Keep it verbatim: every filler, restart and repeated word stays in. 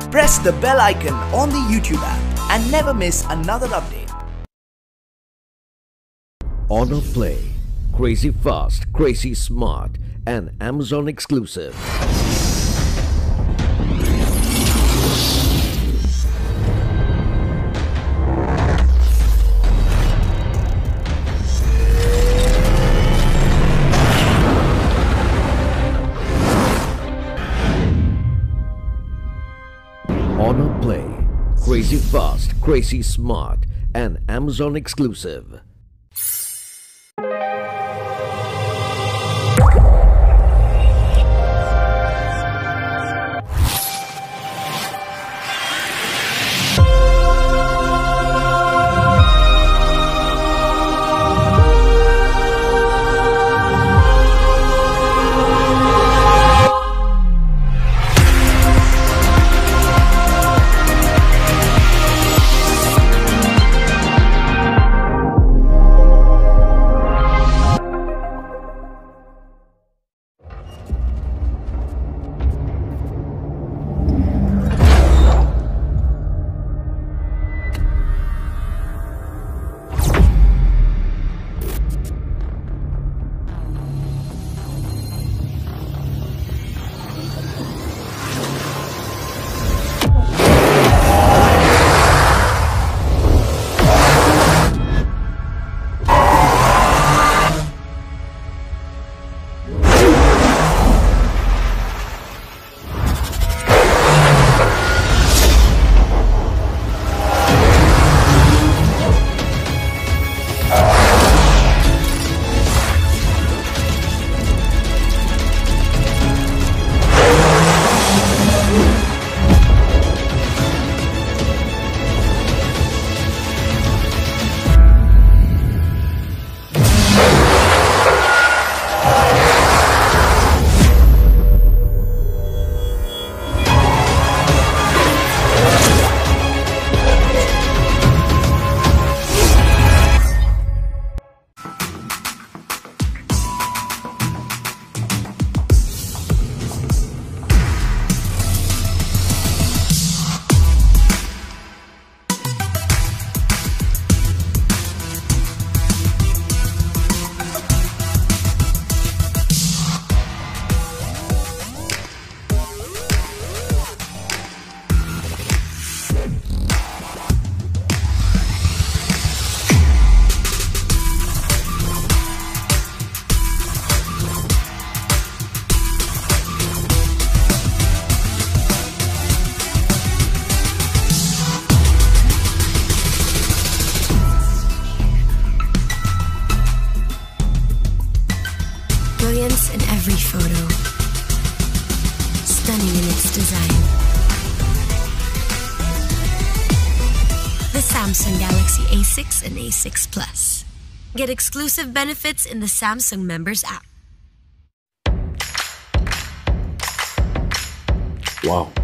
Press the bell icon on the YouTube app and never miss another update. Honor Play, crazy fast, crazy smart, and Amazon exclusive. Honor Play, crazy fast, crazy smart, and Amazon exclusive. Brilliance in every photo, stunning in its design. The Samsung Galaxy A six and A six Plus. Get exclusive benefits in the Samsung Members app. Wow.